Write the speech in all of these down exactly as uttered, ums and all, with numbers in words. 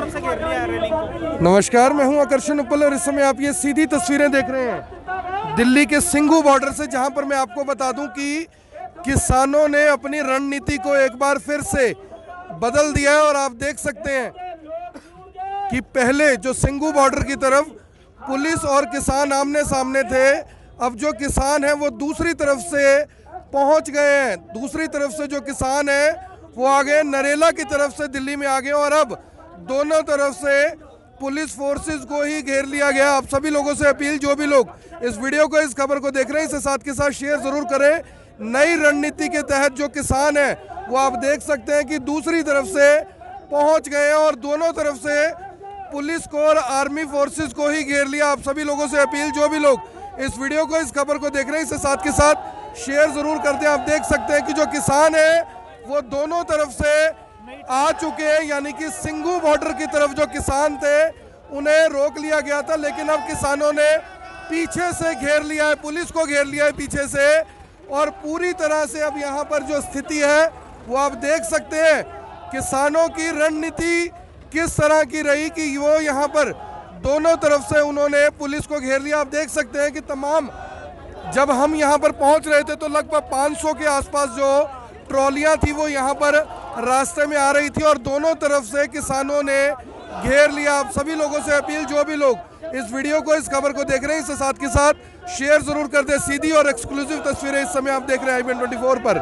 तरफ से घेर लिया है रेलिंग को। नमस्कार, मैं हूं आकर्षण उपल और इस समय आप ये सीधी तस्वीरें देख रहे हैं दिल्ली के सिंघू बॉर्डर से, जहां पर मैं आपको बता दूं कि किसानों ने अपनी रणनीति को एक बार फिर से बदल दिया है। और आप देख सकते हैं कि पहले जो सिंघू बॉर्डर की तरफ पुलिस और किसान आमने सामने थे, अब जो किसान हैं वो दूसरी तरफ से पहुंच गए हैं। दूसरी तरफ से जो किसान हैं वो आ गए नरेला की तरफ से, दिल्ली में आ गए और अब दोनों तरफ से पुलिस फोर्सेस को ही घेर लिया गया। आप सभी लोगों से अपील, जो भी लोग इस वीडियो को, इस खबर को देख रहे हैं, इसे साथ के साथ शेयर जरूर करें। नई रणनीति के तहत जो किसान हैं वो आप देख सकते हैं कि दूसरी तरफ से पहुंच गए हैं और दोनों तरफ से पुलिस को और आर्मी फोर्सेस को ही घेर लिया। आप सभी लोगों से अपील, जो भी लोग इस वीडियो को, इस खबर को देख रहे हैं, इसे साथ के साथ शेयर जरूर करते हैं। आप देख सकते हैं कि जो किसान है वो दोनों तरफ से आ चुके हैं, यानी कि सिंघू बॉर्डर की तरफ जो किसान थे उन्हें रोक लिया गया था, लेकिन अब किसानों ने पीछे से घेर लिया है, पुलिस को घेर लिया है पीछे से। और पूरी तरह से अब यहाँ पर जो स्थिति है वो आप देख सकते हैं किसानों की रणनीति किस तरह की रही कि वो यहाँ पर दोनों तरफ से उन्होंने पुलिस को घेर लिया। आप देख सकते हैं कि तमाम, जब हम यहाँ पर पहुँच रहे थे तो लगभग पाँच सौ के आसपास जो ट्रॉलियां थी वो यहाँ पर रास्ते में आ रही थी और दोनों तरफ से किसानों ने घेर लिया। आप सभी लोगों से अपील, जो भी लोग इस वीडियो को, इस खबर को देख रहे हैं, इसे साथ के साथ शेयर जरूर कर दे। सीधी और एक्सक्लूसिव तस्वीरें इस समय आप देख रहे हैं I B N twenty four पर।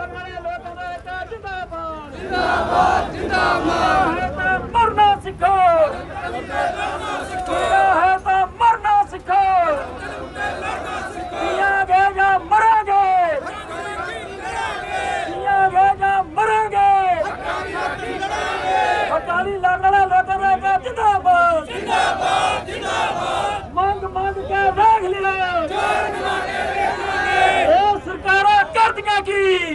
मरना सीखो, मरना सीखो, मरोगे, अकाली लड़ना लड़ना जिंदाबाद, जिंदाबाद, जिंदाबाद, मांग मांग के देख लिया, सरकारों कर दिया की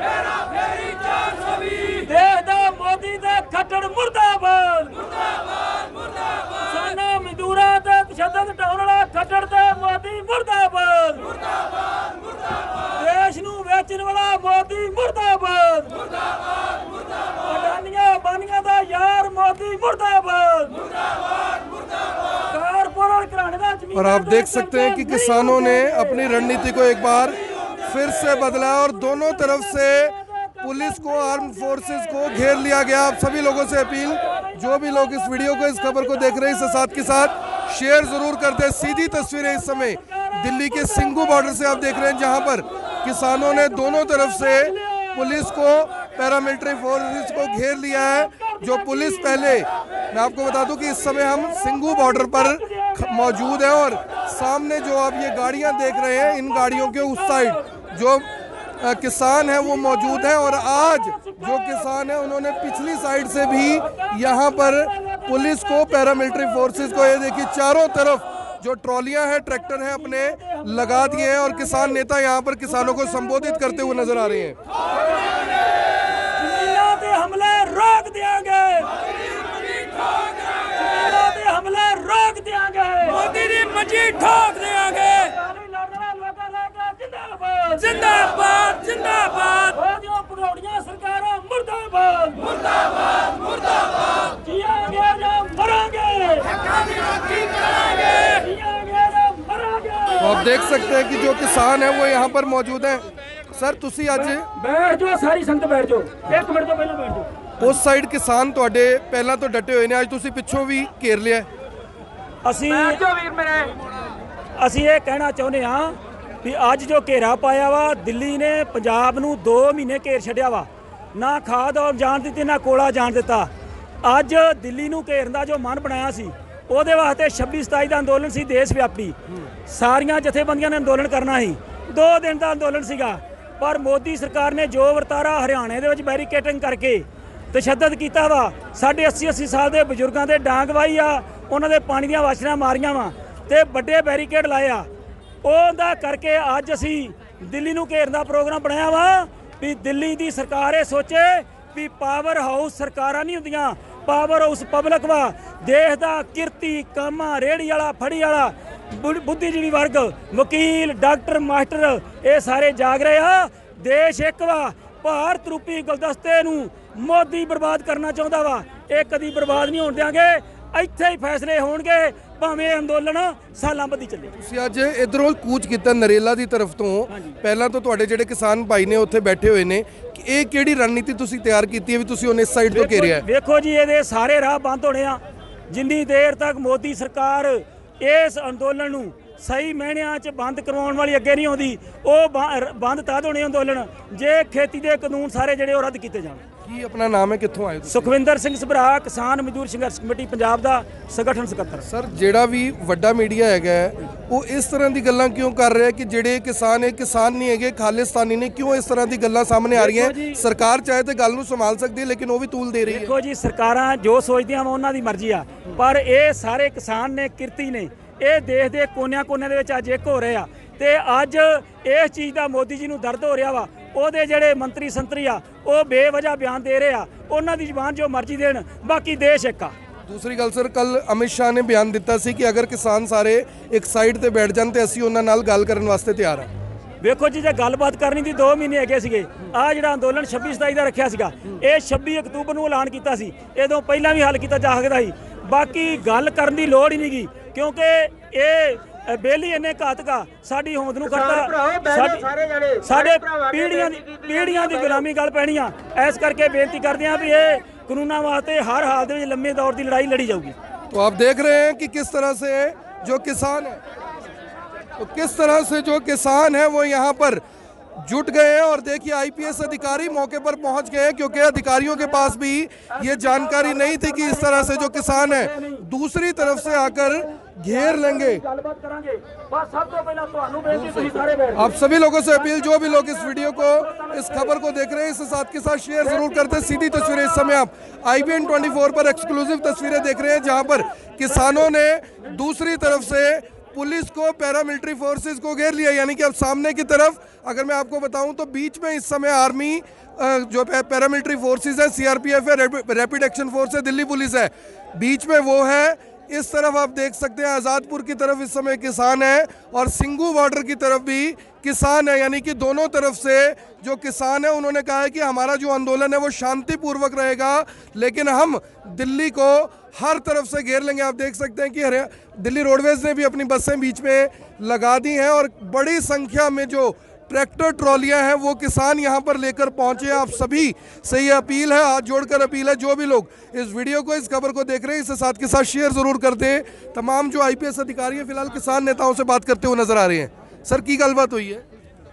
दे दे मोदी दे खट्टर मुर्दाबाद, मुर्दाबाद, मुर्दाबाद, साना मजदूरा दे तशद्दद ढाउण खट्टर दे मोदी मुर्दाबाद, मुर्दाबाद, मुर्दाबाद, देश नू वेचण वाला मोदी मुर्दाबाद, मुर्दाबाद, मुर्दाबाद, अडानिया बानिया दा यार मोदी मुर्दाबाद, मुर्दाबाद, मुर्दाबाद, कारपोरेट घराणे दा जमीन। और आप देख सकते हैं कि किसानों ने अपनी रणनीति को एक बार फिर से बदला और दोनों तरफ से पुलिस को, आर्म फोर्सेस को घेर लिया गया। आप सभी लोगों से अपील, जो भी लोग इस वीडियो को, इस खबर को देख रहे हैं, इसे साथ के साथ शेयर जरूर करते हैं। सीधी तस्वीरें इस समय दिल्ली के सिंघू बॉर्डर से आप देख रहे हैं, जहां पर किसानों ने दोनों तरफ से पुलिस को, पैरामिलिट्री फोर्सेस को घेर लिया है। जो पुलिस, पहले मैं आपको बता दूं कि इस समय हम सिंघू बॉर्डर पर मौजूद हैं और सामने जो आप ये गाड़ियां देख रहे हैं, इन गाड़ियों के उस साइड जो आ, किसान हैं वो मौजूद हैं। और आज जो किसान हैं उन्होंने पिछली साइड से भी यहाँ पर पुलिस को, पैरामिलिट्री फोर्सेस को, ये देखिए चारों तरफ जो ट्रॉलियां हैं, ट्रैक्टर हैं, अपने लगा दिए हैं और किसान नेता यहाँ पर किसानों को संबोधित करते हुए नजर आ रहे हैं। हमले रोक देंगे, हमले रोक देंगे, मोदी दी मंजी ठोक देंगे, जिंदाबाद, जिंदाबाद, जो भगौड़ियां सरकारों मुर्दाबाद, मुर्दाबाद, मुर्दाबाद, जियागे जो मरांगे, जियागे जो मरांगे। तो आप देख सकते हैं कि जो किसान है वो यहाँ पर मौजूद हैं। सर, तुसी आज बैठ जाओ, सारी संगत बैठ जाओ, एक मिनट तो पहले बैठ जाओ। उस साइड किसान ਤੁਹਾਡੇ ਪਹਿਲਾਂ ਤੋਂ ਡਟੇ ਹੋਏ ਨੇ, ਅੱਜ ਤੁਸੀਂ ਪਿੱਛੋਂ ਵੀ ਘੇਰ ਲਿਆ। ਅਸੀਂ ਅਸੀਂ ਇਹ ਕਹਿਣਾ ਚਾਹੁੰਦੇ ਹਾਂ ਵੀ ਅੱਜ ਜੋ ਘੇਰਾ ਪਾਇਆ ਵਾ, ਦਿੱਲੀ ਨੇ ਪੰਜਾਬ ਨੂੰ ਦੋ ਮਹੀਨੇ ਘੇਰ ਛੱਡਿਆ ਵਾ, ਨਾ ਖਾਦ ਔਰ ਜਾਣ ਦਿੱਤੀ, ਨਾ ਕੋਲਾ ਜਾਣ ਦਿੱਤਾ। ਅੱਜ ਦਿੱਲੀ ਨੂੰ ਘੇਰਨ ਦਾ ਜੋ ਮਨ ਬਣਾਇਆ ਸੀ, ਉਹਦੇ ਵਾਸਤੇ ਛੱਬੀ ਸਤਾਈ ਦਾ ਅੰਦੋਲਨ ਸੀ ਦੇਸ਼ ਵਿਆਪੀ, ਸਾਰੀਆਂ ਜਥੇਬੰਦੀਆਂ ਨੇ ਅੰਦੋਲਨ ਕਰਨਾ ਸੀ, ਦੋ ਦਿਨ ਦਾ ਅੰਦੋਲਨ ਸੀਗਾ। ਪਰ ਮੋਦੀ ਸਰਕਾਰ ਨੇ ਜੋ ਵਰਤਾਰਾ ਹਰਿਆਣੇ ਦੇ ਵਿੱਚ ਬੈਰੀਕੇਟਿੰਗ ਕਰਕੇ ਤਸ਼ੱਦਦ ਕੀਤਾ ਵਾ, ਸਾਡੇ अस्सी अस्सी ਸਾਲ ਦੇ ਬਜ਼ੁਰਗਾਂ ਦੇ ਡਾਂਗ ਵਾਈ ਆ, ਉਹਨਾਂ ਦੇ ਪਾਣੀ ਦੀਆਂ ਵਾਸ਼ਰਾਂ ਮਾਰੀਆਂ ਵਾ ਤੇ ਵੱਡੇ ਬੈਰੀਕੇਡ ਲਾਏ ਆ, ਉਹਦਾ ਕਰਕੇ ਅੱਜ ਅਸੀਂ ਦਿੱਲੀ ਨੂੰ ਘੇਰਨ ਦਾ ਪ੍ਰੋਗਰਾਮ ਬਣਾਇਆ ਵਾ ਵੀ ਦਿੱਲੀ ਦੀ ਸਰਕਾਰ ਇਹ ਸੋਚੇ ਵੀ ਪਾਵਰ ਹਾਊਸ ਸਰਕਾਰਾਂ ਨਹੀਂ ਹੁੰਦੀਆਂ, ਪਾਵਰ ਹਾਊਸ ਪਬਲਿਕ ਵਾ। ਦੇਸ਼ ਦਾ ਕਿਰਤੀ ਕਾਮਾ, ਰੇੜੀ ਵਾਲਾ, ਫੜੀ ਵਾਲਾ, बुद्धिजीवी वर्ग, वकील, डॉक्टर, मास्टर, ये सारे जाग रहे आ। देश एक वा, भारत रूपी गुलदस्ते नूं मोदी बर्बाद करना चाहता वा, ये कदी बर्बाद नहीं होण देंगे। ਇੱਥੇ ਹੀ ਫੈਸਲੇ ਹੋਣਗੇ ਭਾਵੇਂ ਅੰਦੋਲਨ ਸਾਲਾਂ ਬੱਧੀ ਚੱਲੇ। ਤੁਸੀਂ ਅੱਜ ਇਧਰੋਂ ਕੂਚ ਕੀਤਾ ਨਰੇਲਾ ਦੀ ਤਰਫ ਤੋਂ, ਪਹਿਲਾਂ ਤੋਂ ਤੁਹਾਡੇ ਜਿਹੜੇ ਕਿਸਾਨ ਭਾਈ ਨੇ ਉੱਥੇ ਬੈਠੇ ਹੋਏ ਨੇ, ਕਿ ਇਹ ਕਿਹੜੀ ਰਣਨੀਤੀ ਤੁਸੀਂ ਤਿਆਰ ਕੀਤੀ ਹੈ ਵੀ ਤੁਸੀਂ ਉਹਨੇ ਇਸ ਸਾਈਡ ਤੋਂ ਘੇਰਿਆ? ਵੇਖੋ ਜੀ, ਇਹਦੇ ਸਾਰੇ ਰਾਹ ਬੰਦ ਹੋਣੇ ਆ ਜਿੰਨੀ ਦੇਰ ਤੱਕ ਮੋਦੀ ਸਰਕਾਰ ਇਸ ਅੰਦੋਲਨ ਨੂੰ ਸਹੀ ਮਹੀਨਿਆਂ 'ਚ ਬੰਦ ਕਰਵਾਉਣ ਵਾਲੀ ਅੱਗੇ ਨਹੀਂ ਆਉਂਦੀ। ਉਹ ਬੰਦ ਤਦ ਹੋਣੇ ਅੰਦੋਲਨ ਜੇ ਖੇਤੀ ਦੇ ਕਾਨੂੰਨ ਸਾਰੇ ਜਿਹੜੇ ਉਹ ਰੱਦ ਕੀਤੇ ਜਾਣ। ਕੀ ਆਪਣਾ ਨਾਮ ਹੈ, ਕਿੱਥੋਂ ਆਏ ਤੁਸੀਂ? ਸੁਖਵਿੰਦਰ ਸਿੰਘ ਸਭਰਾ, ਕਿਸਾਨ ਮਜ਼ਦੂਰ ਸੰਘਰਸ਼ ਕਮੇਟੀ ਪੰਜਾਬ ਦਾ ਸੰਗਠਨ ਸਕੱਤਰ। ਸਰ, ਜਿਹੜਾ ਵੀ ਵੱਡਾ ਮੀਡੀਆ ਹੈਗਾ ਉਹ ਇਸ ਤਰ੍ਹਾਂ ਦੀ ਗੱਲਾਂ ਕਿਉਂ ਕਰ ਰਿਹਾ ਕਿ ਜਿਹੜੇ ਕਿਸਾਨ ਇਹ ਕਿਸਾਨ ਨਹੀਂ ਹੈਗੇ, ਖਾਲਿਸਤਾਨੀ ਨੇ, ਕਿਉਂ ਇਸ ਤਰ੍ਹਾਂ ਦੀ ਗੱਲਾਂ ਸਾਹਮਣੇ ਆ ਰਹੀਆਂ? ਸਰਕਾਰ ਚਾਹੇ ਤੇ ਗੱਲ ਨੂੰ ਸੰਭਾਲ ਸਕਦੀ ਹੈ ਲੇਕਿਨ ਉਹ ਵੀ ਤੂਲ ਦੇ ਰਹੀ ਹੈ। ਦੇਖੋ ਜੀ, ਸਰਕਾਰਾਂ ਜੋ ਸੋਚਦੀਆਂ ਵਾ ਉਹਨਾਂ ਦੀ ਮਰਜ਼ੀ ਆ, ਪਰ ਇਹ ਸਾਰੇ ਕਿਸਾਨ ਨੇ, ਕਿਰਤੀ ਨੇ, ਇਹ ਦੇਸ਼ ਦੇ ਕੋਨਿਆਂ ਕੋਨਿਆਂ ਦੇ ਵਿੱਚ ਅੱਜ ਇੱਕ ਹੋ ਰਹੇ ਆ ਤੇ ਅੱਜ ਇਸ ਚੀਜ਼ ਦਾ ਮੋਦੀ ਜੀ ਨੂੰ ਦਰਦ ਹੋ ਰਿਹਾ ਵਾ। ਉਹਦੇ ਜਿਹੜੇ ਮੰਤਰੀ ਸੰਤਰੀ ਆ ਉਹ ਬੇਵਜ੍ਹਾ ਬਿਆਨ ਦੇ ਰਹੇ ਆ, ਉਹਨਾਂ ਦੀ ਜ਼ੁਬਾਨ ਜੋ ਮਰਜ਼ੀ ਦੇਣ, ਬਾਕੀ ਦੇਸ਼ ਇੱਕ ਆ। ਦੂਸਰੀ ਗੱਲ ਸਰ, ਕੱਲ ਅਮਿਤ ਸ਼ਾਹ ਨੇ ਬਿਆਨ ਦਿੱਤਾ ਸੀ ਕਿ ਅਗਰ ਕਿਸਾਨ ਸਾਰੇ ਇੱਕ ਸਾਈਡ ਤੇ ਬੈਠ ਜਾਣ ਤੇ ਅਸੀਂ ਉਹਨਾਂ ਨਾਲ ਗੱਲ ਕਰਨ ਵਾਸਤੇ ਤਿਆਰ ਹਾਂ। ਵੇਖੋ ਜੀ, ਜੇ ਗੱਲਬਾਤ ਕਰਨੀ ਦੀ ਦੋ ਮਹੀਨੇ ਅੱਗੇ ਸੀਗੇ, ਆ ਜਿਹੜਾ ਅੰਦੋਲਨ ਛੱਬੀ ਸਤਾਈ ਦਾ ਰੱਖਿਆ ਸੀਗਾ, ਇਹ ਛੱਬੀ ਅਕਤੂਬਰ ਨੂੰ ਐਲਾਨ ਕੀਤਾ ਸੀ, ਇਹਦੋਂ ਪਹਿਲਾਂ ਵੀ ਹੱਲ ਕੀਤਾ ਜਾ ਸਕਦਾ ਸੀ। ਬਾਕੀ ਗੱਲ ਕਰਨ ਦੀ ਲੋੜ ਹੀ ਨਹੀਂ ਗਈ ਕਿਉਂਕਿ ਇਹ ਬੇਲੀ ਇਹਨੇ ਘਾਤਕਾ ਸਾਡੀ ਹੋਂਦ ਨੂੰ ਕਰਦਾ, ਸਾਡੇ ਪੀੜ੍ਹੀਆਂ ਦੀ ਪੀੜ੍ਹੀਆਂ ਦੀ ਗੁਲਾਮੀ ਗੱਲ ਪੈਣੀ ਆ। ਇਸ ਕਰਕੇ ਬੇਨਤੀ ਕਰਦੇ ਆ ਵੀ ਇਹ ਕਾਨੂੰਨਾਂ ਵਾਸਤੇ ਹਰ ਹਾਲ ਦੇ ਵਿੱਚ ਲੰਮੇ ਦੌਰ ਦੀ ਲੜਾਈ ਲੜੀ ਜਾਊਗੀ। तो आप देख रहे हैं कि किस तरह से जो किसान है, तो किस तरह से जो किसान है वो यहाँ पर जुट गए हैं। और देखिए आईपीएस अधिकारी मौके पर पहुंच गए क्योंकि अधिकारियों के पास भी ये जानकारी नहीं थी कि इस तरह से जो किसान है दूसरी तरफ से आकर घेर लेंगे। आप सभी लोगों से अपील, जो भी लोग इस वीडियो को, इस खबर को देख रहे हैं, इसे साथ के साथ शेयर जरूर करते हैं। सीधी तस्वीरें इस समय आप आई बी एन चौबीस पर एक्सक्लूसिव तस्वीरें देख रहे हैं जहां पर किसानों ने दूसरी तरफ से पुलिस को, पैरामिलिट्री फोर्सेस को घेर लिया। यानी कि अब सामने की तरफ अगर मैं आपको बताऊं तो बीच में इस समय आर्मी, जो पैरामिलिट्री फोर्सेस है, सीआरपीएफ है, रैपिड एक्शन फोर्स है, दिल्ली पुलिस है, बीच में वो है। इस तरफ आप देख सकते हैं आज़ादपुर की तरफ इस समय किसान है और सिंघू बॉर्डर की तरफ भी किसान है। यानी कि दोनों तरफ से जो किसान है उन्होंने कहा है कि हमारा जो आंदोलन है वो शांतिपूर्वक रहेगा, लेकिन हम दिल्ली को हर तरफ से घेर लेंगे। आप देख सकते हैं कि दिल्ली रोडवेज ने भी अपनी बसें बीच में लगा दी हैं और बड़ी संख्या में जो ट्रैक्टर ट्रॉलियां हैं वो किसान यहां पर लेकर पहुंचे हैं। आप सभी से ये अपील है, हाथ जोड़कर अपील है, जो भी लोग इस वीडियो को, इस खबर को देख रहे हैं, इसे साथ के साथ शेयर जरूर कर दें। तमाम जो आईपीएस अधिकारी हैं फिलहाल किसान नेताओं से बात करते हुए नजर आ रहे हैं। सर, की गलबात हुई है?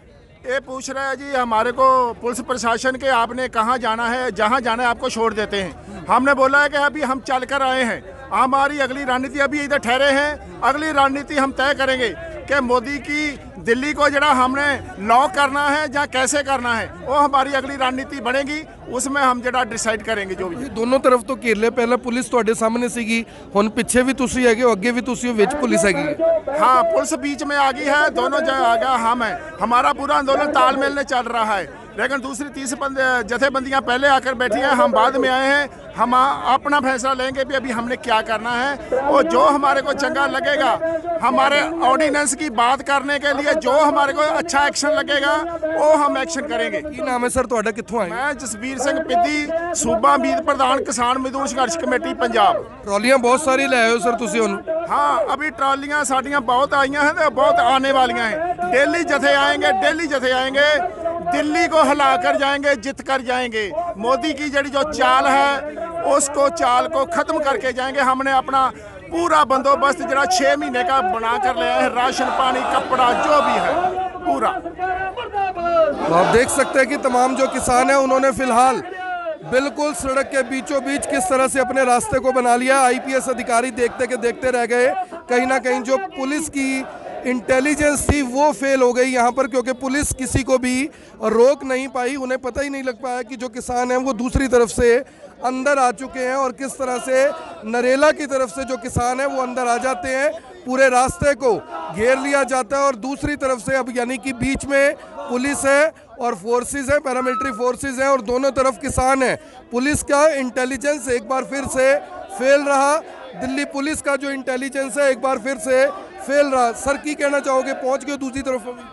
ये पूछ रहा है जी हमारे को पुलिस प्रशासन के, आपने कहाँ जाना है, जहाँ जाना है आपको छोड़ देते हैं। हमने बोला है कि अभी हम चल कर आए हैं, हमारी अगली रणनीति, अभी इधर ठहरे हैं, अगली रणनीति हम तय करेंगे कि मोदी की दिल्ली को जरा हमने लॉक करना है या कैसे करना है, वो हमारी अगली रणनीति बनेगी, उसमें हम जरा डिसाइड करेंगे। जो भी दोनों तरफ तो घेर ले, पहले पुलिस ਤੁਹਾਡੇ सामने ਸੀਗੀ, ਹੁਣ ਪਿੱਛੇ ਵੀ ਤੁਸੀਂ ਹੈਗੇ ਹੋ, ਅੱਗੇ ਵੀ ਤੁਸੀਂ ਹੋ, ਵਿੱਚ पुलिस हैगी है। हाँ, पुलिस बीच में आ गई है, दोनों जगह आ गया हम है। हमारा पूरा आंदोलन तालमेल में चल रहा है, लेकिन दूसरी तीसरी जथेबंदियां पहले आकर बैठी हैं, हम बाद में आए हैं। हम अपना फैसला लेंगे भी अभी हमने क्या करना है, और जो हमारे को चंगा लगेगा, हमारे ऑर्डिनेंस की बात करने के लिए जो हमारे को अच्छा एक्शन लगेगा वो हम एक्शन करेंगे। ਕੀ ਨਾਮ ਹੈ ਸਰ ਤੁਹਾਡਾ, ਕਿੱਥੋਂ ਆਏ? मैं जसबीर सिंह पिद्दी, सूबा मीत प्रधान किसान मजदूर संघर्ष कमेटी पंजाब। ट्रॉलियां बहुत सारी ले आए हो सर ਤੁਸੀਂ ਹੁਣ? हाँ, अभी ट्रॉलियां साड़ियाँ बहुत आई हैं तो बहुत आने वालियाँ हैं। डेली जथे आएंगे, डेली जथे आएंगे, दिल्ली को हिला कर जाएंगे, जीत कर जाएंगे। मोदी की जड़ी जो चाल है उसको, चाल को खत्म करके जाएंगे। हमने अपना पूरा बंदोबस्त जरा छः महीने का बना कर लिया है, राशन पानी कपड़ा जो भी है पूरा। तो आप देख सकते हैं कि तमाम जो किसान हैं उन्होंने फिलहाल बिल्कुल सड़क के बीचों बीच किस तरह से अपने रास्ते को बना लिया। आईपीएस अधिकारी देखते के देखते रह गए, कहीं ना कहीं जो पुलिस की इंटेलिजेंस थी वो फेल हो गई यहाँ पर, क्योंकि पुलिस किसी को भी रोक नहीं पाई। उन्हें पता ही नहीं लग पाया कि जो किसान हैं वो दूसरी तरफ से अंदर आ चुके हैं और किस तरह से नरेला की तरफ से जो किसान हैं वो अंदर आ जाते हैं, पूरे रास्ते को घेर लिया जाता है। और दूसरी तरफ से अब यानी कि बीच में पुलिस है और फोर्सेस है, पैरामिलिट्री फोर्सेस हैं, और दोनों तरफ किसान हैं। पुलिस का इंटेलिजेंस एक बार फिर से फेल रहा, दिल्ली पुलिस का जो इंटेलिजेंस है एक बार फिर से फेल रहा। सर, की कहना चाहोगे, पहुंच गए दूसरी तरफ?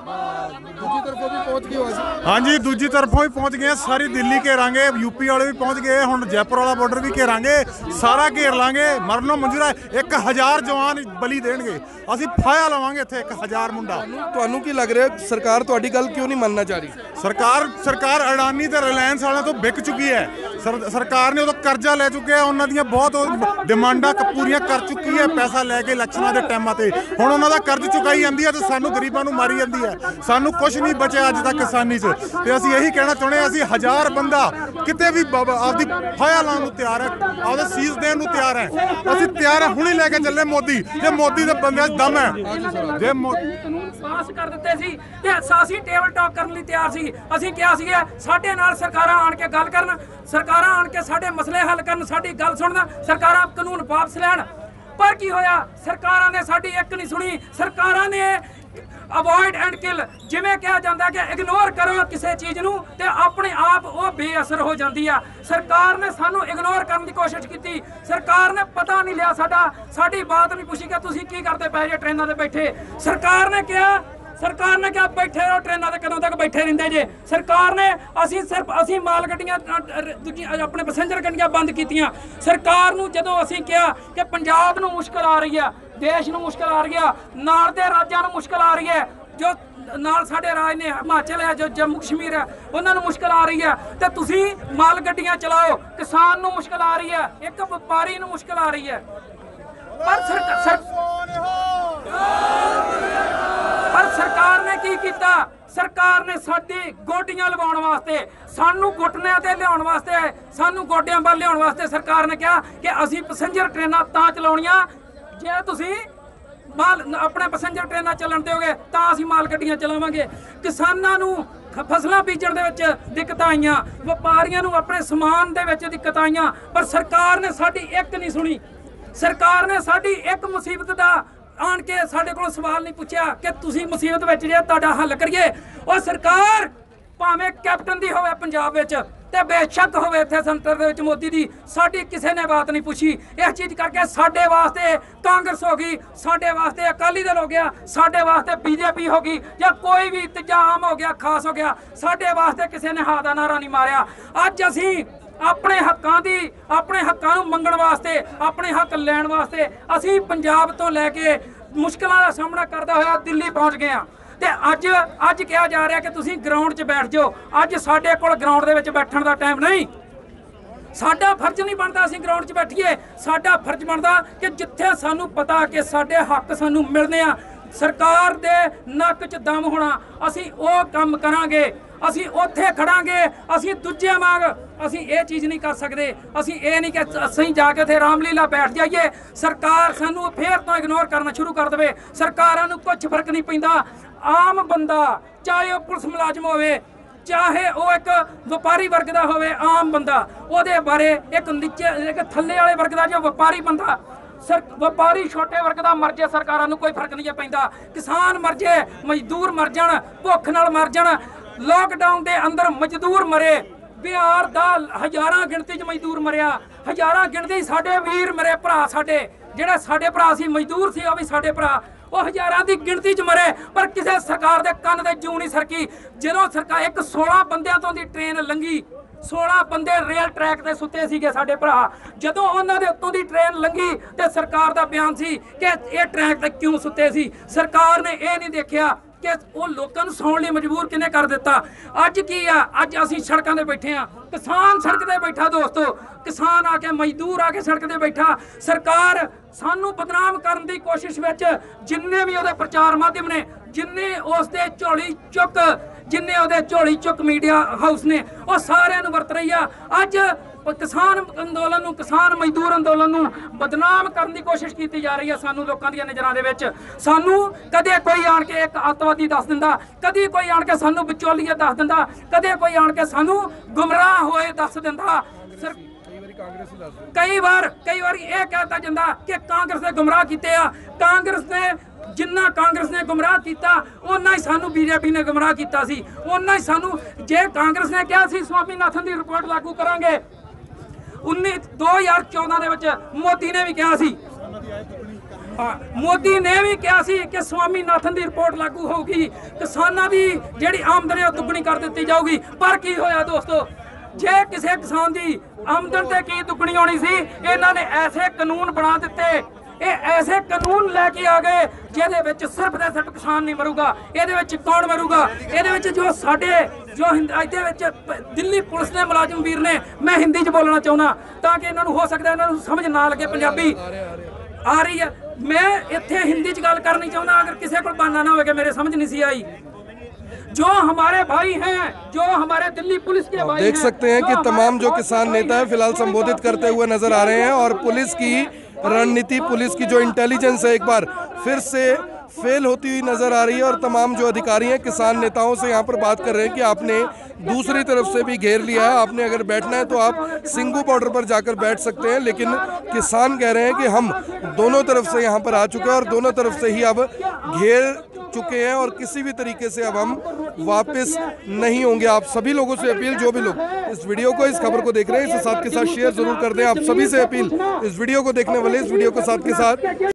दूसरी तरफों भी पहुंच गई आज। हाँ जी, दूजी तरफों भी पहुंच गए, सारी दिल्ली घेरांगे, यूपी वाले भी पहुंच गए, हुण जयपुर वाला बॉर्डर भी घेरांगे, सारा घेर लांगे। मरनो मंजूर है, एक हज़ार जवान बली देणगे, ਅਸੀਂ ਫਾਇਆ ਲਵਾਂਗੇ ਇੱਥੇ ਇੱਕ ਹਜ਼ਾਰ ਮੁੰਡਾ। ਤੁਹਾਨੂੰ ਕੀ ਲੱਗ ਰਿਹਾ ਸਰਕਾਰ ਤੁਹਾਡੀ ਗੱਲ ਕਿਉਂ ਨਹੀਂ ਮੰਨਣਾ ਚਾਹ ਰਹੀ? ਸਰਕਾਰ ਸਰਕਾਰ ਅਡਾਨੀ ਤੇ ਰਿਲਾਇੰਸ ਵਾਲਿਆਂ ਤੋਂ ਵਿਕ ਚੁੱਕੀ ਹੈ। ਸਰ- ਸਰਕਾਰ ਨੇ ਉਦੋਂ ਕਰਜ਼ਾ ਲੈ ਚੁੱਕਿਆ, ਉਹਨਾਂ ਦੀਆਂ ਬਹੁਤ ਉਹ ਡਿਮਾਂਡਾਂ ਕ- ਪੂਰੀਆਂ ਕਰ ਚੁੱਕੀ ਹੈ ਪੈਸਾ ਲੈ ਕੇ ਇਲੈਕਸ਼ਨਾਂ ਦੇ ਟਾਈਮਾਂ ਤੇ। ਹੁਣ ਉਹਨਾਂ ਦਾ ਕਰਜ਼ ਚੁਕਾਈ ਜਾਂਦੀ ਹੈ ਤੇ ਸਾਨੂੰ ਗਰੀਬਾਂ ਨੂੰ ਮਾਰੀ ਜਾਂਦੀ ਹੈ। ਸਾਨੂੰ ਕੁਝ ਨਹੀਂ ਬਚਿਆ ਅੱਜ ਤੱਕ ਕਿਸਾਨੀ 'ਚ, ਤੇ ਅਸੀਂ ਇਹੀ ਕਹਿਣਾ ਚਾਹੁੰਦੇ ਹਾਂ, ਅਸੀਂ ਹਜ਼ਾਰ ਬੰਦਾ ਕਿਤੇ ਵੀ ਬ- ਆਪਦੀ ਫਾਇਆ ਲਾਉਣ ਨੂੰ ਤਿਆਰ ਹੈ, ਆਪਦੇ ਸੀਸ ਦੇਣ ਨੂੰ ਤਿਆਰ ਹੈ। ਅਸੀਂ ਤਿਆਰ ਹਾਂ, ਹੁਣੇ ਲੈ ਕੇ ਚੱਲੇ ਮੋਦੀ, ਜੇ ਮੋਦੀ ਦੇ ਬੰਦੇ 'ਚ ਦਮ ਹੈ। ਜੇ ਮੋ- ਕਾਨੂੰਨ ਪਾਸ ਕਰ ਦਿੱਤੇ ਸੀ ਤੇ ਅਸੀਂ ਟੇਬਲ ਟਾਕ ਕਰਨ ਲਈ ਤਿਆਰ ਸੀ। ਅਸੀਂ ਕਿਹਾ ਸੀ ਸਾਡੇ ਨਾਲ ਸਰਕਾਰਾਂ ਆਣ ਕੇ ਗੱਲ ਕਰਨ, ਸਰਕਾਰਾਂ ਆਣ ਕੇ ਸਾਡੇ ਮਸਲੇ ਹੱਲ ਕਰਨ, ਸਾਡੀ ਗੱਲ ਸੁਣਨ, ਸਰਕਾਰਾਂ ਕਾਨੂੰਨ ਵਾਪਸ ਲੈਣ। ਪਰ ਕੀ ਹੋਇਆ? ਸਰਕਾਰਾਂ ਨੇ ਸਾਡੀ ਇੱਕ ਨਹੀਂ ਸੁਣੀ। ਸਰਕਾਰਾਂ ਨੇ ਅਵੋਇਡ ਐਂਡ ਕਿਲ, ਜਿਵੇਂ ਕਿਹਾ ਜਾਂਦਾ ਕਿ ਇਗਨੋਰ ਕਰੋ ਕਿਸੇ ਚੀਜ਼ ਨੂੰ ਤੇ ਆਪਣੇ ਆਪ ਉਹ ਬੇਅਸਰ ਹੋ ਜਾਂਦੀ ਆ। ਸਰਕਾਰ ਨੇ ਸਾਨੂੰ ਇਗਨੋਰ ਕਰਨ ਦੀ ਕੋਸ਼ਿਸ਼ ਕੀਤੀ। ਸਰਕਾਰ ਨੇ ਪਤਾ ਨਹੀਂ ਲਿਆ ਸਾਡਾ, ਸਾਡੀ ਬਾਤ ਨਹੀਂ ਪੁੱਛੀ ਕਿ ਤੁਸੀਂ ਕੀ ਕਰਦੇ ਪਏ ਜੇ ਟ੍ਰੇਨਾਂ ਤੇ ਬੈਠੇ। ਸਰਕਾਰ ਨੇ ਕਿਹਾ ਸਰਕਾਰ ਨੇ ਕਿਹਾ ਬੈਠੇ ਰਹੋ ਟ੍ਰੇਨਾਂ ਤੇ, ਕਦੋਂ ਤੱਕ ਬੈਠੇ ਰਹਿੰਦੇ ਜੇ। ਸਰਕਾਰ ਨੇ ਅਸੀਂ ਸਿਰਫ ਅਸੀਂ ਮਾਲ ਗੱਡੀਆਂ ਦੂਜੀ ਆਪਣੇ ਪੈਸੇਂਜਰ ਗੱਡੀਆਂ ਬੰਦ ਕੀਤੀਆਂ। ਸਰਕਾਰ ਨੂੰ ਜਦੋਂ ਅਸੀਂ ਕਿਹਾ ਕਿ ਪੰਜਾਬ ਨੂੰ ਮੁਸ਼ਕਲ ਆ ਰਹੀ ਆ, ਦੇਸ਼ ਨੂੰ ਮੁਸ਼ਕਲ ਆ ਰਹੀ ਆ, ਨਾਲ ਦੇ ਰਾਜਾਂ ਨੂੰ ਮੁਸ਼ਕਲ ਆ ਰਹੀ ਹੈ, ਜੋ ਨਾਲ ਸਾਡੇ ਰਾਜ ਨੇ ਹਿਮਾਚਲ ਹੈ, ਜੋ ਜੰਮੂ ਕਸ਼ਮੀਰ ਹੈ, ਉਹਨਾਂ ਨੂੰ ਮੁਸ਼ਕਲ ਆ ਰਹੀ ਹੈ, ਤੇ ਤੁਸੀਂ ਮਾਲ ਗੱਡੀਆਂ ਚਲਾਓ। ਕਿਸਾਨ ਨੂੰ ਮੁਸ਼ਕਲ ਆ ਰਹੀ ਹੈ, ਇੱਕ ਵਪਾਰੀ ਨੂੰ ਮੁਸ਼ਕਲ ਆ ਰਹੀ ਹੈ। ਪਰ ਸਰਕਾਰ ਪਰ ਸਰਕਾਰ ਨੇ ਕੀ ਕੀਤਾ? ਸਰਕਾਰ ਨੇ ਸਾਡੀ ਗੋਡੀਆਂ ਲਵਾਉਣ ਵਾਸਤੇ, ਸਾਨੂੰ ਘੁੱਟਨਿਆਂ ਤੇ ਲਿਆਉਣ ਵਾਸਤੇ, ਸਾਨੂੰ ਗੋਡਿਆਂ ਵੱਲ ਲਿਆਉਣ ਵਾਸਤੇ ਸਰਕਾਰ ਨੇ ਕਿਹਾ ਕਿ ਅਸੀਂ ਪੈਸੇਂਜਰ ਟ੍ਰੇਨਾਂ ਤਾਂ ਚਲਾਉਣੀਆਂ ਜੇ ਤੁਸੀਂ ਮਾਲ ਆਪਣੇ ਪੈਸੇਂਜਰ ਟ੍ਰੇਨਾਂ ਚੱਲਣ ਦਿਓਗੇ, ਤਾਂ ਅਸੀਂ ਮਾਲ ਗੱਡੀਆਂ ਚਲਾਵਾਂਗੇ। ਕਿਸਾਨਾਂ ਨੂੰ ਫਸਲਾਂ ਬੀਜਣ ਦੇ ਵਿੱਚ ਦਿੱਕਤਾਂ ਆਈਆਂ, ਵਪਾਰੀਆਂ ਨੂੰ ਆਪਣੇ ਸਮਾਨ ਦੇ ਵਿੱਚ ਦਿੱਕਤਾਂ ਆਈਆਂ, ਪਰ ਸਰਕਾਰ ਨੇ ਸਾਡੀ ਇੱਕ ਨਹੀਂ ਸੁਣੀ। ਸਰਕਾਰ ਨੇ ਸਾਡੀ ਇੱਕ ਮੁਸੀਬਤ ਦਾ ਆਣ ਕੇ ਸਾਡੇ ਕੋਲ ਸਵਾਲ ਨਹੀਂ ਪੁੱਛਿਆ ਕਿ ਤੁਸੀਂ ਮੁਸੀਬਤ ਵਿੱਚ ਜੇ ਤੁਹਾਡਾ ਹੱਲ ਕਰੀਏ। ਉਹ ਸਰਕਾਰ ਭਾਵੇਂ ਕੈਪਟਨ ਦੀ ਹੋਵੇ ਪੰਜਾਬ ਵਿੱਚ ਤੇ ਬੇਸ਼ੱਕ ਹੋਵੇ ਇੱਥੇ ਸੈਂਟਰ ਦੇ ਵਿੱਚ ਮੋਦੀ ਦੀ, ਸਾਡੀ ਕਿਸੇ ਨੇ ਬਾਤ ਨਹੀਂ ਪੁੱਛੀ। ਇਸ ਚੀਜ਼ ਕਰਕੇ ਸਾਡੇ ਵਾਸਤੇ ਕਾਂਗਰਸ ਹੋ ਗਈ, ਸਾਡੇ ਵਾਸਤੇ ਅਕਾਲੀ ਦਲ ਹੋ ਗਿਆ, ਸਾਡੇ ਵਾਸਤੇ ਬੀਜੇਪੀ ਹੋ ਗਈ, ਜਾਂ ਕੋਈ ਵੀ ਤੀਜਾ ਆਮ ਹੋ ਗਿਆ, ਖਾਸ ਹੋ ਗਿਆ, ਸਾਡੇ ਵਾਸਤੇ ਕਿਸੇ ਨੇ ਹਾਂ ਦਾ ਨਾਰਾ ਨਹੀਂ ਮਾਰਿਆ। ਅੱਜ ਅਸੀਂ ਆਪਣੇ ਹੱਕਾਂ ਦੀ ਆਪਣੇ ਹੱਕਾਂ ਨੂੰ ਮੰਗਣ ਵਾਸਤੇ, ਆਪਣੇ ਹੱਕ ਲੈਣ ਵਾਸਤੇ ਅਸੀਂ ਪੰਜਾਬ ਤੋਂ ਲੈ ਕੇ ਮੁਸ਼ਕਲਾਂ ਦਾ ਸਾਹਮਣਾ ਕਰਦਾ ਹੋਇਆ ਦਿੱਲੀ ਪਹੁੰਚ ਗਏ ਹਾਂ। ਤੇ ਅੱਜ ਅੱਜ ਕਿਹਾ ਜਾ ਰਿਹਾ ਕਿ ਤੁਸੀਂ ਗਰਾਊਂਡ 'ਚ ਬੈਠ ਜਾਓ। ਅੱਜ ਸਾਡੇ ਕੋਲ ਗਰਾਊਂਡ ਦੇ ਵਿੱਚ ਬੈਠਣ ਦਾ ਟਾਈਮ ਨਹੀਂ। ਸਾਡਾ ਫਰਜ਼ ਨਹੀਂ ਬਣਦਾ ਅਸੀਂ ਗਰਾਊਂਡ 'ਚ ਬੈਠੀਏ। ਸਾਡਾ ਫਰਜ਼ ਬਣਦਾ ਕਿ ਜਿੱਥੇ ਸਾਨੂੰ ਪਤਾ ਕਿ ਸਾਡੇ ਹੱਕ ਸਾਨੂੰ ਮਿਲਣੇ ਆ, ਸਰਕਾਰ ਦੇ ਨੱਕ 'ਚ ਦਮ ਹੋਣਾ, ਅਸੀਂ ਉਹ ਕੰਮ ਕਰਾਂਗੇ। ਅਸੀਂ ਉੱਥੇ ਖੜਾਂਗੇ। ਅਸੀਂ ਦੂਜੇ ਵਾਂਗ ਅਸੀਂ ਇਹ ਚੀਜ਼ ਨਹੀਂ ਕਰ ਸਕਦੇ। ਅਸੀਂ ਇਹ ਨਹੀਂ ਕਿ ਅਸੀਂ ਜਾ ਕੇ ਉੱਥੇ ਰਾਮਲੀਲਾ ਬੈਠ ਜਾਈਏ, ਸਰਕਾਰ ਸਾਨੂੰ ਫੇਰ ਤੋਂ ਇਗਨੋਰ ਕਰਨਾ ਸ਼ੁਰੂ ਕਰ ਦੇਵੇ। ਸਰਕਾਰਾਂ ਨੂੰ ਕੁਝ ਫਰਕ ਨਹੀਂ ਪੈਂਦਾ। ਆਮ ਬੰਦਾ, ਚਾਹੇ ਉਹ ਪੁਲਿਸ ਮੁਲਾਜ਼ਮ ਹੋਵੇ, ਚਾਹੇ ਉਹ ਇੱਕ ਵਪਾਰੀ ਵਰਗ ਦਾ ਹੋਵੇ, ਆਮ ਬੰਦਾ, ਉਹਦੇ ਬਾਰੇ ਇੱਕ ਨੀਚੇ ਇੱਕ ਥੱਲੇ ਵਾਲੇ ਵਰਗ ਦਾ ਜੋ ਵਪਾਰੀ ਬੰਦਾ, ਸਰ ਵਪਾਰੀ ਛੋਟੇ ਵਰਗ ਦਾ ਮਰ ਜੇ, ਸਰਕਾਰਾਂ ਨੂੰ ਕੋਈ ਫਰਕ ਨਹੀਂ ਪੈਂਦਾ। ਕਿਸਾਨ ਮਰ ਜੇ, ਮਜ਼ਦੂਰ ਮਰ ਜਾਣ, ਭੁੱਖ ਨਾਲ ਮਰ ਜਾਣ। ਲਾਕਡਾਊਨ ਦੇ ਅੰਦਰ ਮਜ਼ਦੂਰ ਮਰੇ, ਬਿਹਾਰ ਦਾ ਹਜ਼ਾਰਾਂ ਗਿਣਤੀ 'ਚ ਮਜ਼ਦੂਰ ਮਰਿਆ, ਹਜ਼ਾਰਾਂ ਗਿਣਤੀ ਸਾਡੇ ਵੀਰ ਮਰੇ, ਭਰਾ ਸਾਡੇ ਜਿਹੜੇ ਸਾਡੇ ਭਰਾ ਸੀ, ਮਜ਼ਦੂਰ ਸੀ, ਉਹ ਵੀ ਸਾਡੇ ਭਰਾ, ਉਹ ਹਜ਼ਾਰਾਂ ਦੀ ਗਿਣਤੀ 'ਚ ਮਰੇ, ਪਰ ਕਿਸੇ ਸਰਕਾਰ ਦੇ ਕੰਨ ਤੇ ਜੂੰ ਨਹੀਂ ਸਰਕੀ। ਜਦੋਂ ਸਰਕਾਰ ਇੱਕ ਸੋਲਾਂ ਬੰਦਿਆਂ ਤੋਂ ਦੀ ਟ੍ਰੇਨ ਲੰਘੀ, ਸੋਲਾਂ ਬੰਦੇ ਰੇਲ ਟਰੈਕ ਤੇ ਸੁੱਤੇ ਸੀਗੇ ਸਾਡੇ ਭਰਾ, ਜਦੋਂ ਉਹਨਾਂ ਦੇ ਉੱਤੋਂ ਦੀ ਟ੍ਰੇਨ ਲੰਘੀ ਤੇ ਸਰਕਾਰ ਦਾ ਬਿਆਨ ਸੀ ਕਿ ਇਹ ਟਰੈਕ ਤੇ ਕਿਉਂ ਸੁੱਤੇ ਸੀ। ਸਰਕਾਰ ਨੇ ਇਹ ਨਹੀਂ ਦੇਖਿਆ ਕਿ ਉਹ ਲੋਕਾਂ ਨੂੰ ਸੌਣ ਲਈ ਮਜਬੂਰ ਕਿਹਨੇ ਕਰ ਦਿੱਤਾ। ਅੱਜ ਕੀ ਆ? ਅੱਜ ਅਸੀਂ ਸੜਕਾਂ ਤੇ ਬੈਠੇ ਆ, ਕਿਸਾਨ ਸੜਕ ਤੇ ਬੈਠਾ ਦੋਸਤੋ, ਕਿਸਾਨ ਆ ਕੇ, ਮਜ਼ਦੂਰ ਆ ਕੇ ਸੜਕ ਤੇ ਬੈਠਾ। ਸਰਕਾਰ ਸਾਨੂੰ ਬਦਨਾਮ ਕਰਨ ਦੀ ਕੋਸ਼ਿਸ਼ ਵਿੱਚ ਜਿੰਨੇ ਵੀ ਉਹਦੇ ਪ੍ਰਚਾਰ ਮਾਧਿਅਮ ਨੇ, ਜਿੰਨੇ ਉਸ ਦੇ ਝੋਲੀ ਚੁੱਕ ਜਿੰਨੇ ਉਹਦੇ ਝੋਲੀ ਚੁੱਕ ਮੀਡੀਆ ਹਾਊਸ ਨੇ, ਉਹ ਸਾਰਿਆਂ ਨੂੰ ਵਰਤ ਰਹੀ ਆ। ਅੱਜ ਕਿਸਾਨ ਅੰਦੋਲਨ ਨੂੰ, ਕਿਸਾਨ ਮਜ਼ਦੂਰ ਅੰਦੋਲਨ ਨੂੰ ਬਦਨਾਮ ਕਰਨ ਦੀ ਕੋਸ਼ਿਸ਼ ਕੀਤੀ ਜਾ ਰਹੀ ਹੈ ਸਾਨੂੰ ਲੋਕਾਂ ਦੀਆਂ ਨਜ਼ਰਾਂ ਦੇ ਵਿੱਚ। ਸਾਨੂੰ ਕਦੇ ਕੋਈ ਆਣ ਕੇ ਇੱਕ ਅੱਤਵਾਦੀ ਦੱਸ ਦਿੰਦਾ, ਕਦੇ ਕੋਈ ਆਣ ਕੇ ਸਾਨੂੰ ਵਿਚੋਲੀਆ ਦੱਸ ਦਿੰਦਾ, ਕਦੇ ਕੋਈ ਆਣ ਕੇ ਸਾਨੂੰ ਗੁੰਮਰਾਹ ਹੋਏ ਦੱਸ ਦਿੰਦਾ। ਕਈ ਵਾਰ ਕਈ ਵਾਰ ਇਹ ਕਹਿਤਾ ਜਾਂਦਾ ਕਿ ਕਾਂਗਰਸ ਨੇ ਗੁੰਮਰਾਹ ਕੀਤੇ ਆ। ਕਾਂਗਰਸ ਨੇ ਜਿੰਨਾ ਕਾਂਗਰਸ ਨੇ ਗੁੰਮਰਾਹ ਕੀਤਾ, ਉਹਨਾਂ ਹੀ ਸਾਨੂੰ ਬੀਜੇਪੀ ਨੇ ਗੁੰਮਰਾਹ ਕੀਤਾ ਸੀ। ਉਹਨਾਂ ਹੀ ਸਾਨੂੰ, ਜੇ ਕਾਂਗਰਸ ਨੇ ਕਿਹਾ ਸੀ ਸਵਾਮੀਨਾਥਨ ਦੀ ਰਿਪੋਰਟ ਲਾਗੂ ਕਰਾਂਗੇ, ਉੱਨੀ ਦੋ ਹਜ਼ਾਰ ਚੌਦਾਂ ਦੇ ਵਿੱਚ ਮੋਦੀ ਨੇ ਵੀ ਕਿਹਾ ਸੀ, ਹਾਂ, ਮੋਦੀ ਨੇ ਵੀ ਕਿਹਾ ਸੀ ਕਿ ਸਵਾਮੀਨਾਥਨ ਦੀ ਰਿਪੋਰਟ ਲਾਗੂ ਹੋਊਗੀ, ਕਿਸਾਨਾਂ ਦੀ ਜਿਹੜੀ ਆਮਦਨ ਹੈ ਉਹ ਦੁੱਗਣੀ ਕਰ ਦਿੱਤੀ ਜਾਊਗੀ। ਪਰ ਕੀ ਹੋਇਆ ਦੋਸਤੋ, ਜੇ ਕਿਸੇ ਕਿਸਾਨ ਦੀ ਆਮਦਨ ਤੇ ਕੀ ਦੁੱਗਣੀ ਹੋਣੀ ਸੀ, ਇਹਨਾਂ ਨੇ ਐਸੇ ਕਾਨੂੰਨ ਬਣਾ ਦਿੱਤੇ, ਇਹ ਐਸੇ ਕਾਨੂੰਨ ਲੈ ਕੇ ਆ ਗਏ ਜਿਹਦੇ ਵਿੱਚ ਸਿਰਫ ਤੇ ਸਿਰਫ ਕਿਸਾਨ ਨਹੀਂ ਮਰੂਗਾ। ਇਹਦੇ ਵਿੱਚ ਕੌਣ ਮਰੂਗਾ? ਇਹਦੇ ਵਿੱਚ ਜੋ ਸਾਡੇ ਜੋ ਇਹਦੇ ਵਿੱਚ ਦਿੱਲੀ ਪੁਲਿਸ ਦੇ ਮੁਲਾਜ਼ਮ ਵੀਰ ਨੇ, ਮੈਂ ਹਿੰਦੀ 'ਚ ਬੋਲਣਾ ਚਾਹੁੰਦਾ ਤਾਂ ਕਿ ਇਹਨਾਂ ਨੂੰ ਹੋ ਸਕਦਾ ਇਹਨਾਂ ਨੂੰ ਸਮਝ ਨਾ ਲੱਗੇ ਪੰਜਾਬੀ ਆ ਰਹੀ ਹੈ। मैं इत्थे हिंदी च गल करनी चाहता, अगर किसी को बहाना ना हो कि मेरे समझ नहीं सी आई। जो हमारे भाई हैं, जो हमारे दिल्ली पुलिस के भाई देख सकते हैं कि तमाम जो किसान नेता है फिलहाल संबोधित करते हुए नजर आ रहे हैं और पुलिस की रणनीति, पुलिस की जो इंटेलिजेंस है एक बार फिर से फेल होती हुई नजर आ रही है। और तमाम जो अधिकारी हैं किसान नेताओं से यहाँ पर बात कर रहे हैं कि आपने दूसरी तरफ से भी घेर लिया है, आपने अगर बैठना है तो आप सिंगू बॉर्डर पर जाकर बैठ सकते हैं। लेकिन किसान कह रहे हैं कि हम दोनों तरफ से यहाँ पर आ चुके हैं और दोनों तरफ से ही अब घेर चुके हैं और किसी भी तरीके से अब हम वापस नहीं होंगे। आप सभी लोगों से अपील, जो भी लोग इस वीडियो को, इस खबर को देख रहे हैं, इसे साथ के साथ शेयर जरूर कर दें। आप सभी से अपील, इस वीडियो को देखने वाले इस वीडियो को साथ के साथ